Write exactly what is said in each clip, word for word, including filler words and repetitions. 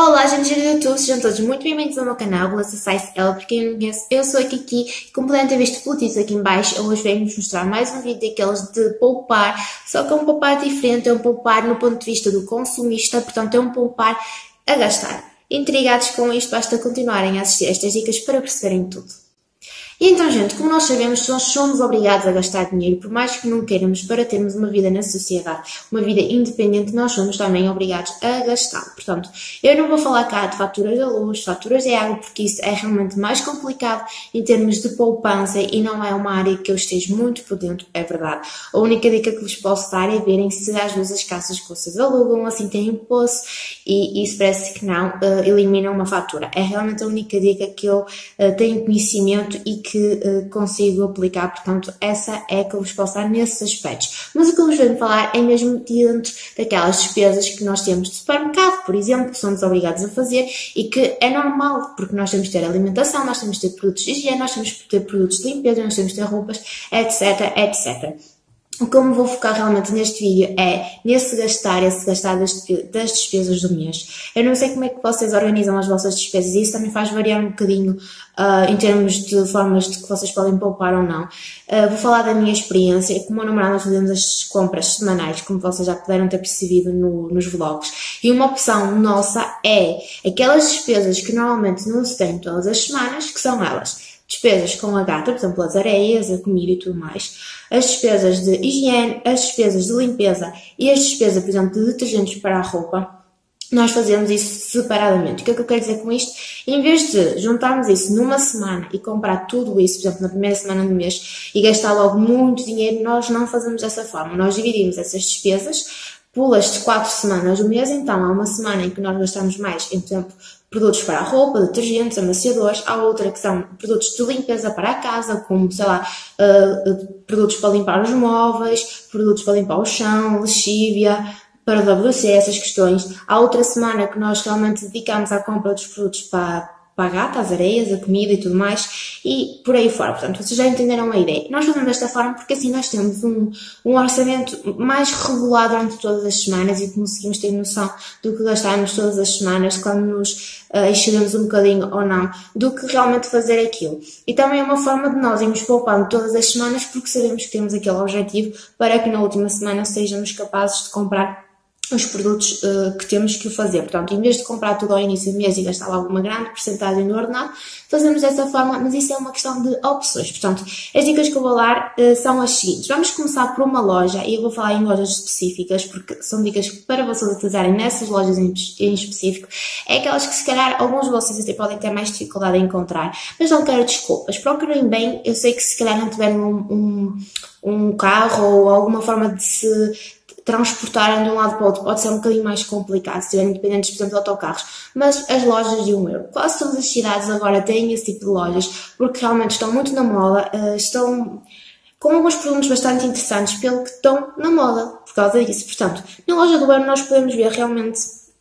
Olá, gente gira do YouTube, sejam todos muito bem-vindos ao meu canal, Beleza Size L. Para quem não me conhece, eu sou a Kiki e como podem ter visto pelo título aqui em baixo, hoje venho-vos mostrar mais um vídeo daqueles de poupar, só que é um poupar diferente, é um poupar no ponto de vista do consumista, portanto é um poupar a gastar. Intrigados com isto, basta continuarem a assistir estas dicas para perceberem tudo. E então, gente, como nós sabemos, nós somos obrigados a gastar dinheiro, por mais que não queiramos, para termos uma vida na sociedade, uma vida independente, nós somos também obrigados a gastá-lo. Portanto, eu não vou falar cá de faturas da luz, faturas de água, porque isso é realmente mais complicado em termos de poupança e não é uma área que eu esteja muito por dentro, é verdade. A única dica que vos posso dar é verem se às vezes as casas que vocês alugam assim têm imposto e isso parece que não, uh, eliminam uma fatura. É realmente a única dica que eu uh, tenho conhecimento e que uh, consigo aplicar, portanto essa é que eu vos posso dar nesses aspectos. Mas o que eu vos venho falar é mesmo dentro daquelas despesas que nós temos de supermercado, por exemplo, que somos obrigados a fazer e que é normal, porque nós temos de ter alimentação, nós temos de ter produtos de higiene, nós temos de ter produtos de limpeza, nós temos de ter roupas, etc, etcétera. O que eu me vou focar realmente neste vídeo é nesse gastar, esse gastar das, das despesas do mês. Eu não sei como é que vocês organizam as vossas despesas e isso também faz variar um bocadinho uh, em termos de formas de que vocês podem poupar ou não. Uh, vou falar da minha experiência. Com o meu namorado nós fazemos as compras semanais, como vocês já puderam ter percebido no, nos vlogs. E uma opção nossa é aquelas despesas que normalmente não se têm todas as semanas, que são elas. Despesas com a gata, por exemplo, as areias, a comida e tudo mais. As despesas de higiene, as despesas de limpeza e as despesas, por exemplo, de detergentes para a roupa. Nós fazemos isso separadamente. O que é que eu quero dizer com isto? Em vez de juntarmos isso numa semana e comprar tudo isso, por exemplo, na primeira semana do mês e gastar logo muito dinheiro, nós não fazemos dessa forma. Nós dividimos essas despesas pelas quatro semanas do mês, então há uma semana em que nós gastamos mais, em, por exemplo, produtos para a roupa, detergentes, amaciadores, há outra que são produtos de limpeza para a casa, como, sei lá, uh, uh, produtos para limpar os móveis, produtos para limpar o chão, lexívia, para o W C, essas questões. Há outra semana que nós realmente dedicamos à compra dos produtos para para a gata, as areias, a comida e tudo mais, e por aí fora. Portanto, vocês já entenderam a ideia. Nós fazemos desta forma porque assim nós temos um, um orçamento mais regulado durante todas as semanas e conseguimos ter noção do que gastamos todas as semanas, quando nos uh, excedemos um bocadinho ou não, do que realmente fazer aquilo. E também é uma forma de nós irmos poupando todas as semanas porque sabemos que temos aquele objetivo para que na última semana sejamos capazes de comprar os produtos uh, que temos que fazer. Portanto, em vez de comprar tudo ao início do mês e gastar logo uma grande porcentagem no ordenado, fazemos dessa forma, mas isso é uma questão de opções. Portanto, as dicas que eu vou dar uh, são as seguintes. Vamos começar por uma loja, e eu vou falar em lojas específicas, porque são dicas para vocês utilizarem nessas lojas em, em específico. É aquelas que se calhar alguns de vocês até podem ter mais dificuldade em encontrar, mas não quero desculpas. Procurem bem, eu sei que se calhar não tiverem um, um, um carro ou alguma forma de se transportarem de um lado para o outro pode ser um bocadinho mais complicado, se estiverem dependentes, por exemplo, de autocarros, mas as lojas de um euro, quase todas as cidades agora têm esse tipo de lojas, porque realmente estão muito na moda, estão com alguns produtos bastante interessantes, pelo que estão na moda, por causa disso. Portanto, na loja do euro nós podemos ver realmente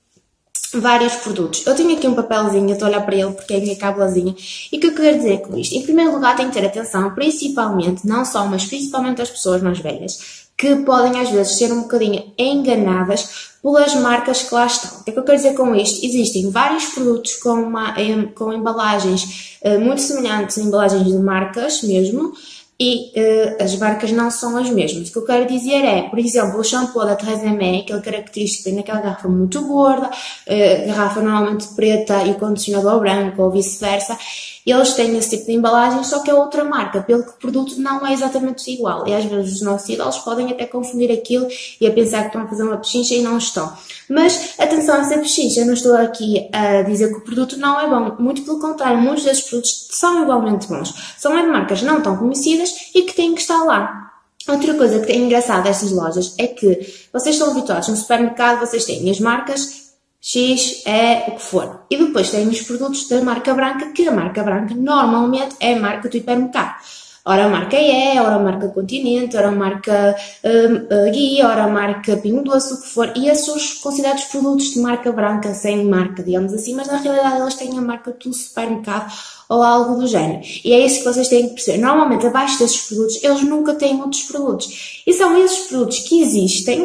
vários produtos. Eu tenho aqui um papelzinho, eu estou a olhar para ele porque é a minha cabelazinha. E o que eu quero dizer com isto? Em primeiro lugar, tem que ter atenção, principalmente, não só, mas principalmente as pessoas mais velhas, que podem às vezes ser um bocadinho enganadas pelas marcas que lá estão. O que é que eu quero dizer com isto? Existem vários produtos com, uma, com embalagens uh, muito semelhantes a embalagens de marcas mesmo, e uh, as marcas não são as mesmas. O que eu quero dizer é, por exemplo, o shampoo da Theresa May, aquele característico tem naquela garrafa muito gorda, uh, garrafa normalmente preta e o condicionador branco ou vice-versa. Eles têm esse tipo de embalagem, só que é outra marca, pelo que o produto não é exatamente igual. E às vezes os nossos idosos podem até confundir aquilo e a pensar que estão a fazer uma pechincha e não estão. Mas atenção a essa pechincha, eu não estou aqui a dizer que o produto não é bom. Muito pelo contrário, muitos desses produtos são igualmente bons. São de marcas não tão conhecidas e que têm que estar lá. Outra coisa que tem engraçado destas lojas é que vocês estão habituados no supermercado, vocês têm as marcas X, é o que for. E depois tem os produtos da marca branca, que a marca branca normalmente é a marca do hipermercado. Ora a marca E, ora a marca Continente, ora a marca uh, Guia, ora a marca Pingo Doce, o que for. E esses são considerados produtos de marca branca, sem marca, digamos assim, mas na realidade eles têm a marca do supermercado ou algo do género. E é isso que vocês têm que perceber. Normalmente abaixo desses produtos eles nunca têm outros produtos. E são esses produtos que existem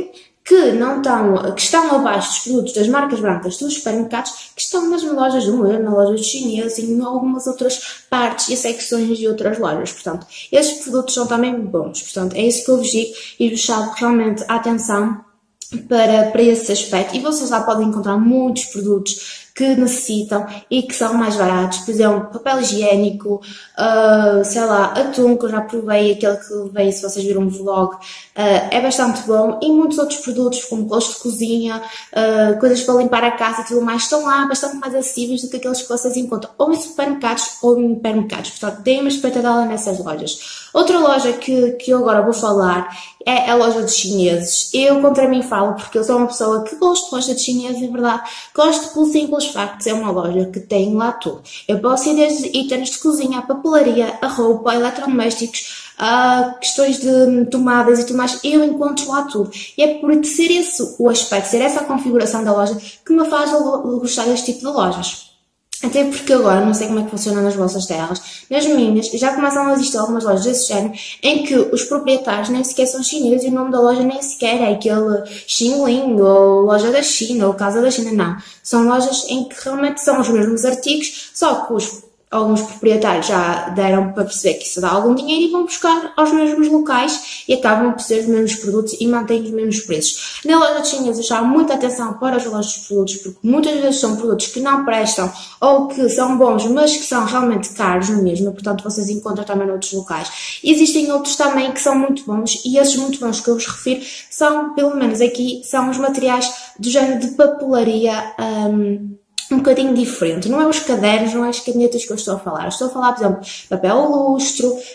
que não estão, que estão abaixo dos produtos das marcas brancas dos supermercados, que estão nas lojas do Moer, na loja dos chineses e em algumas outras partes e secções de outras lojas. Portanto, esses produtos são também bons. Portanto, é isso que eu vos digo e vos chamo realmente a atenção para, para esse aspecto. E vocês lá podem encontrar muitos produtos que necessitam e que são mais baratos, por exemplo, papel higiênico, uh, sei lá, atum, que eu já provei, aquele que levei, se vocês viram o vlog, uh, é bastante bom, e muitos outros produtos, como colos de cozinha, uh, coisas para limpar a casa e tudo mais, estão lá bastante mais acessíveis do que aqueles que vocês encontram ou em supermercados ou em hipermercados. Portanto, deem uma espeitadela nessas lojas. Outra loja que, que eu agora vou falar é a loja dos chineses. Eu contra mim falo, porque eu sou uma pessoa que gosto de loja de chineses, é verdade. Gosto pelo simples facto de ser uma loja que tem lá tudo. Eu posso ir desde itens de cozinha, a papelaria, a roupa, eletrodomésticos, a questões de tomadas e tudo mais. Eu encontro lá tudo. E é por ser esse o aspecto, ser essa a configuração da loja que me faz gostar deste tipo de lojas. Até porque agora, não sei como é que funciona nas vossas terras, nas minhas já começam a existir algumas lojas desse género em que os proprietários nem sequer são chineses e o nome da loja nem sequer é aquele Xingling ou loja da China ou casa da China, não. São lojas em que realmente são os mesmos artigos, só que os alguns proprietários já deram para perceber que isso dá algum dinheiro e vão buscar aos mesmos locais e acabam por ser os mesmos produtos e mantêm os mesmos preços. Na loja de chineses eu chamo muita atenção para as lojas de produtos, porque muitas vezes são produtos que não prestam ou que são bons, mas que são realmente caros no mesmo, portanto vocês encontram também noutros locais. Existem outros também que são muito bons e esses muito bons que eu vos refiro são, pelo menos aqui, são os materiais do género de papelaria, um, um bocadinho diferente. Não é os cadernos, não é as canetas que eu estou a falar. Eu estou a falar, por exemplo, papel lustro, uh,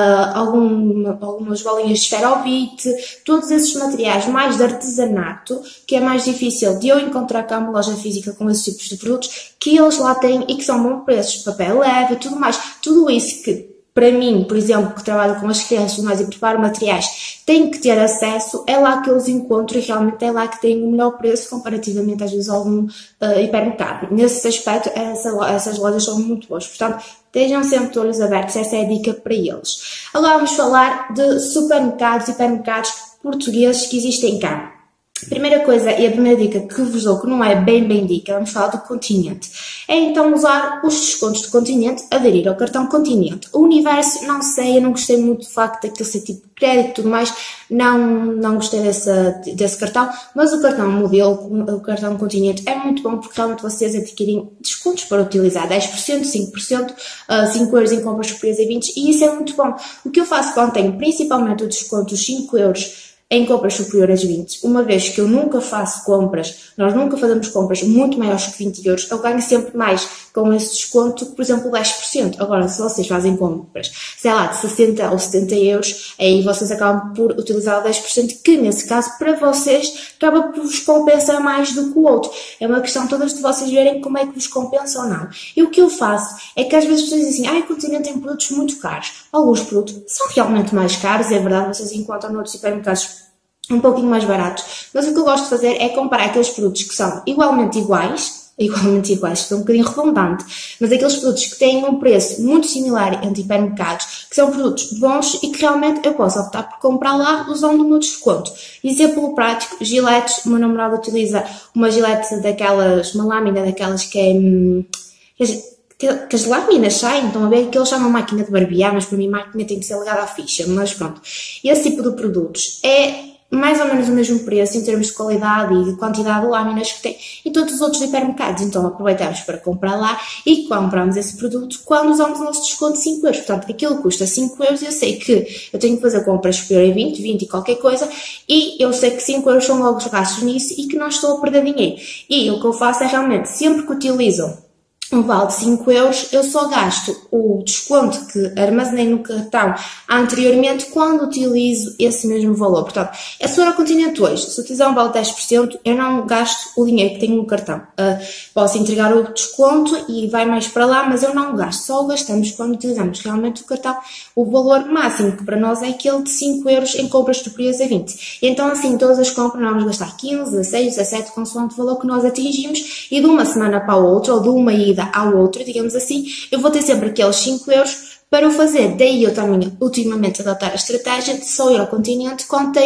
algum, algumas bolinhas de esferovite, todos esses materiais mais de artesanato, que é mais difícil de eu encontrar cá uma loja física com esses tipos de produtos, que eles lá têm e que são bons preços, papel leve e tudo mais. Tudo isso que, para mim, por exemplo, que trabalho com as crianças mais e preparo materiais, tenho que ter acesso, é lá que eu os encontro e realmente é lá que tenho o melhor preço comparativamente às vezes a algum uh, hipermercado. Nesse aspecto, essa, essas lojas são muito boas, portanto, estejam sempre de olhos abertos, essa é a dica para eles. Agora vamos falar de supermercados e hipermercados portugueses que existem cá. Primeira coisa e a primeira dica que vos dou, que não é bem bem dica, vamos falar do Continente. É então usar os descontos do Continente, aderir ao cartão Continente. O Universo, não sei, eu não gostei muito do facto daquele ser tipo de crédito e tudo mais, não, não gostei desse, desse cartão, mas o cartão modelo, o cartão Continente é muito bom porque realmente vocês adquirem descontos para utilizar, dez por cento, cinco por cento, cinco euros em compras superiores a vinte e isso é muito bom. O que eu faço quando tenho principalmente o desconto dos cinco euros em compras superiores a vinte, uma vez que eu nunca faço compras, nós nunca fazemos compras muito maiores que vinte euros, eu ganho sempre mais com esse desconto que, por exemplo, dez por cento. Agora, se vocês fazem compras, sei lá, de sessenta ou setenta euros, aí vocês acabam por utilizar o dez por cento, que nesse caso, para vocês, acaba por vos compensar mais do que o outro. É uma questão todas de vocês verem como é que vos compensa ou não. E o que eu faço é que às vezes vocês dizem assim, ah, o Continente tem produtos muito caros. Alguns produtos são realmente mais caros, é verdade, vocês encontram noutros supermercados um pouquinho mais baratos, mas o que eu gosto de fazer é comparar aqueles produtos que são igualmente iguais, igualmente iguais, estou um bocadinho redundante, mas aqueles produtos que têm um preço muito similar entre hipermercados, que são produtos bons e que realmente eu posso optar por comprar lá usando o meu desconto. Exemplo prático, giletes, o meu namorado utiliza uma gilete daquelas, uma lâmina daquelas que é... Hum, que, que as lâminas saem, estão a ver que eles chamam máquina de barbear, mas para mim máquina tem que ser ligada à ficha, mas pronto. Esse tipo de produtos é mais ou menos o mesmo preço em termos de qualidade e de quantidade de lâminas que tem em todos os outros hipermercados. Então aproveitamos para comprar lá e compramos esse produto quando usamos o nosso desconto de cinco euros. Portanto, aquilo custa cinco euros e eu sei que eu tenho que fazer compras superior a vinte, vinte e qualquer coisa e eu sei que cinco euros são logo gastos nisso e que não estou a perder dinheiro. E o que eu faço é realmente, sempre que utilizo um vale de cinco euros, eu só gasto o desconto que armazenei no cartão anteriormente quando utilizo esse mesmo valor. Portanto, é só ao Continente hoje. Se utilizar um vale de dez por cento, eu não gasto o dinheiro que tenho no cartão. Uh, posso entregar o desconto e vai mais para lá, mas eu não gasto. Só o gastamos quando utilizamos realmente o cartão. O valor máximo que para nós é aquele de cinco euros em compras superiores a vinte. E então, assim, todas as compras nós vamos gastar quinze, dezasseis, dezassete, consoante o valor que nós atingimos e de uma semana para a outra, ou de uma ida ao outro, digamos assim, eu vou ter sempre aqueles cinco euros para o fazer. Daí eu também ultimamente adotar a estratégia de só ir ao Continente quando tenho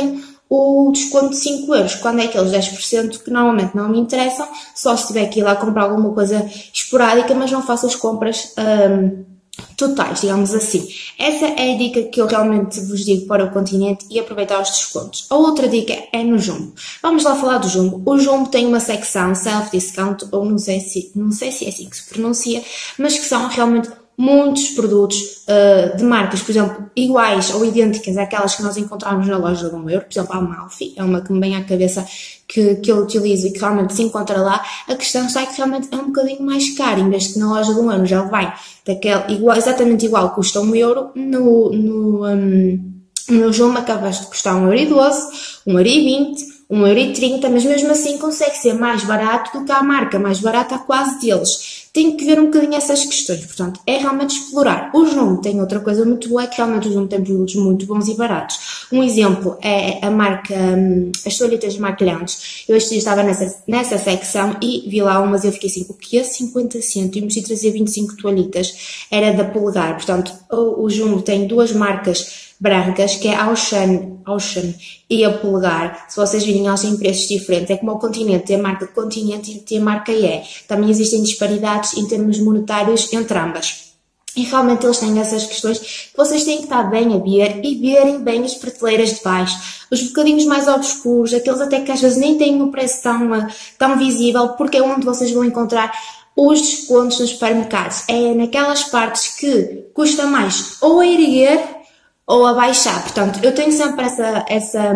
o desconto de cinco euros, quando é aqueles dez por cento que normalmente não me interessam, só se tiver que ir lá comprar alguma coisa esporádica, mas não faço as compras hum, totais, digamos assim. Essa é a dica que eu realmente vos digo para o Continente e aproveitar os descontos. A outra dica é no Jumbo. Vamos lá falar do Jumbo. O Jumbo tem uma secção self-discount, ou não sei, se, não sei se é assim que se pronuncia, mas que são realmente muitos produtos uh, de marcas, por exemplo, iguais ou idênticas àquelas que nós encontramos na loja de um euro. Por exemplo, a Amalfi é uma que me vem à cabeça que, que eu utilizo e que realmente se encontra lá. A questão está é que realmente é um bocadinho mais caro, em vez de na loja de um euro já vai daquele, igual, exatamente igual, custa um euro, no, no, um, no Jumbo acabas de custar um euro e doze, um euro e vinte, um euro e trinta, mas mesmo assim consegue ser mais barato do que a marca mais barata quase deles. Tem que ver um bocadinho essas questões, portanto, é realmente explorar. O Jumbo tem outra coisa muito boa, é que realmente o Jumbo tem produtos muito bons e baratos. Um exemplo é a marca, as toalhetas maquilhantes. Eu este dia estava nessa, nessa secção e vi lá umas e eu fiquei assim, o que é cinquenta cêntimos e trazia vinte e cinco toalhitas? Era da Polegar, portanto, o, o Jumbo tem duas marcas brancas, que é a Ocean, Ocean e a Polegar. Se vocês virem, elas têm preços diferentes. É como o Continente, tem a marca Continente e tem a marca E E. Também existem disparidades em termos monetários entre ambas. E realmente eles têm essas questões que vocês têm que estar bem a ver e verem bem as prateleiras de baixo. Os bocadinhos mais obscuros, aqueles até que às vezes nem têm um preço tão, tão visível, porque é onde vocês vão encontrar os descontos nos supermercados. É naquelas partes que custa mais ou a erguer ou a baixar. Portanto, eu tenho sempre essa, essa,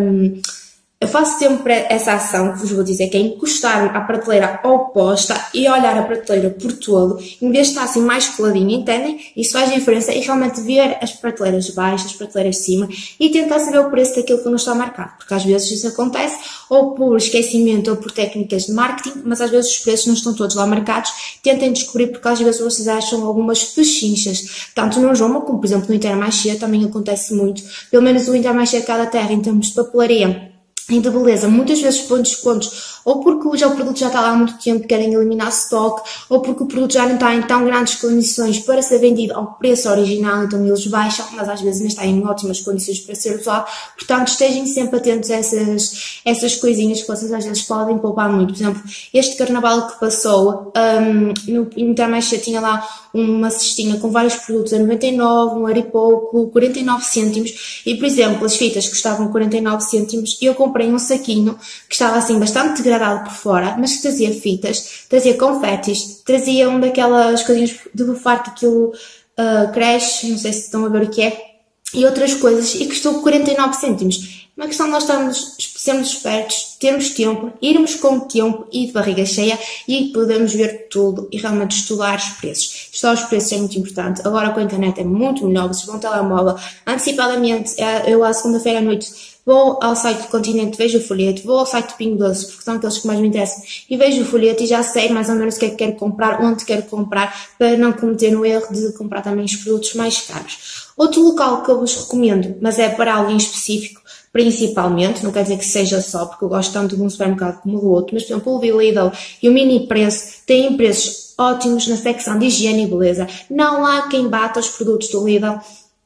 eu faço sempre essa ação que vos vou dizer, que é encostar à prateleira oposta e olhar a prateleira por todo, em vez de estar assim mais coladinho, entendem? Isso faz diferença e realmente ver as prateleiras de baixo, as prateleiras de cima e tentar saber o preço daquilo que não está marcado, porque às vezes isso acontece ou por esquecimento ou por técnicas de marketing, mas às vezes os preços não estão todos lá marcados. Tentem descobrir, porque às vezes vocês acham algumas pechinchas, tanto no Jumbo como, por exemplo, no Intermarché também acontece muito, pelo menos o Intermarché de cada terra em termos de papelaria e de beleza, muitas vezes põem descontos, ou porque já o produto já está lá há muito tempo, querem eliminar stock, ou porque o produto já não está em tão grandes condições para ser vendido ao preço original, então eles baixam, mas às vezes não está em ótimas condições para ser usado. Portanto, estejam sempre atentos a essas, essas coisinhas que vocês às vezes podem poupar muito. Por exemplo, este carnaval que passou, um, no Intermarché tinha lá uma cestinha com vários produtos a noventa e nove, um euro e pouco, quarenta e nove cêntimos, e por exemplo, as fitas custavam quarenta e nove cêntimos, e eu comprei um saquinho que estava assim bastante degradado por fora, mas que trazia fitas, trazia confetes, trazia um daquelas coisinhas de bufar que aquilo uh, cresce, não sei se estão a ver o que é, e outras coisas, e custou quarenta e nove cêntimos. Uma questão de nós estarmos, sermos espertos, termos tempo, irmos com tempo e de barriga cheia e podemos ver tudo e realmente estudar os preços. Estudar os preços é muito importante. Agora com a internet é muito melhor, vocês vão ao telemóvel antecipadamente. Eu à segunda-feira à noite vou ao site do Continente, vejo o folheto, vou ao site do Pingo Doce, porque são aqueles que mais me interessam, e vejo o folheto e já sei mais ou menos o que é que quero comprar, onde quero comprar, para não cometer o erro de comprar também os produtos mais caros. Outro local que eu vos recomendo, mas é para alguém específico, principalmente, não quer dizer que seja só, porque eu gosto tanto de um supermercado como do outro, mas por exemplo o Lidl e o Mini Preço têm preços ótimos na secção de higiene e beleza. Não há quem bata os produtos do Lidl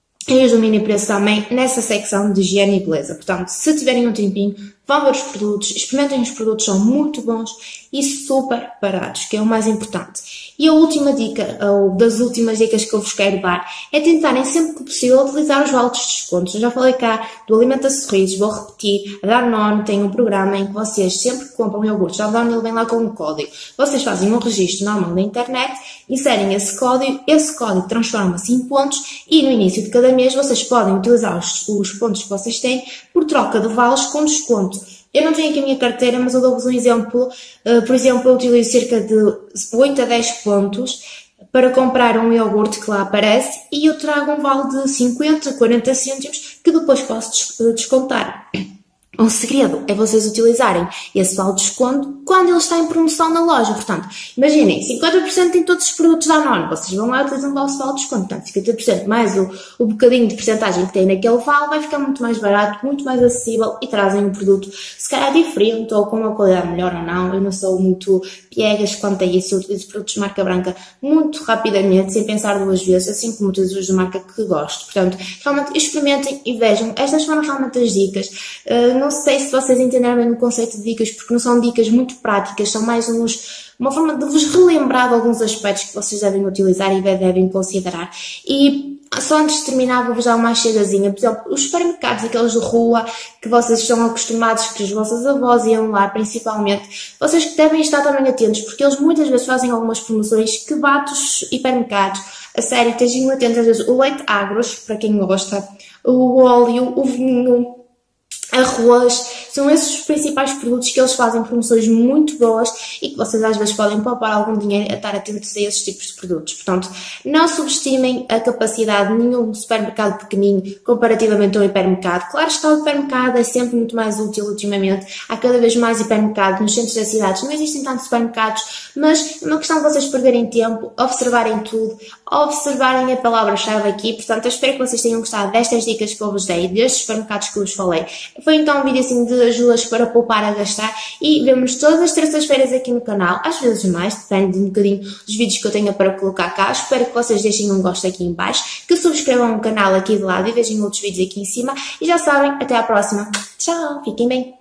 e os do Mini Preço também nessa secção de higiene e beleza. Portanto, se tiverem um tempinho, vão ver os produtos, experimentem os produtos, são muito bons e super baratos, que é o mais importante. E a última dica, ou das últimas dicas que eu vos quero dar, é tentarem sempre que possível utilizar os vales de descontos. Eu já falei cá do Alimenta Sorrisos, vou repetir, a Danone tem um programa em que vocês sempre que compram iogurte, já Danone ele vem lá com um código. Vocês fazem um registro normal na internet, inserem esse código, esse código transforma-se em pontos e no início de cada mês vocês podem utilizar os, os pontos que vocês têm por troca de vales com desconto. Eu não tenho aqui a minha carteira, mas eu dou-vos um exemplo. Uh, por exemplo, eu utilizo cerca de oito a dez pontos para comprar um iogurte que lá aparece e eu trago um vale de cinquenta, quarenta cêntimos que depois posso descontar. Um segredo é vocês utilizarem esse vale de desconto quando ele está em promoção na loja. Portanto, imaginem, cinquenta por cento em todos os produtos da Danone. Vocês vão lá e utilizam o vosso vale de desconto. Portanto, cinquenta por cento mais o, o bocadinho de porcentagem que tem naquele vale vai ficar muito mais barato, muito mais acessível e trazem um produto se calhar diferente ou com uma qualidade melhor ou não. Eu não sou muito piegas quanto a isso. Eu utilizo produtos de marca branca muito rapidamente, sem pensar duas vezes, assim como utilizo os de marca que gosto. Portanto, realmente experimentem e vejam. Estas foram realmente as dicas. Uh, não não sei se vocês entenderam bem o conceito de dicas, porque não são dicas muito práticas, são mais uns, uma forma de vos relembrar de alguns aspectos que vocês devem utilizar e devem considerar. E só antes de terminar, vou-vos dar uma chegazinha. Por exemplo, os supermercados, aqueles de rua, que vocês estão acostumados, que os vossos avós iam lá, principalmente, vocês devem estar também atentos, porque eles muitas vezes fazem algumas promoções que batem os hipermercados. A sério, estejam atentos, às vezes, o leite agros, para quem gosta, o óleo, o vinho, arroz, são esses os principais produtos que eles fazem promoções muito boas e que vocês às vezes podem poupar algum dinheiro a estar atentos a esses tipos de produtos. Portanto, não subestimem a capacidade de nenhum supermercado pequenino comparativamente a um hipermercado. Claro está, o hipermercado é sempre muito mais útil ultimamente. Há cada vez mais hipermercados nos centros das cidades. Não existem tantos supermercados, mas é uma questão de vocês perderem tempo, observarem tudo, observarem a palavra-chave aqui. Portanto, eu espero que vocês tenham gostado destas dicas que eu vos dei, destes supermercados que eu vos falei. Foi então um vídeo assim de ajudas para poupar a gastar e vemos todas as terças-feiras aqui no canal, às vezes mais, depende um bocadinho dos vídeos que eu tenho para colocar cá. Espero que vocês deixem um gosto aqui em baixo, que subscrevam o canal aqui de lado e vejam outros vídeos aqui em cima e já sabem, até à próxima. Tchau, fiquem bem!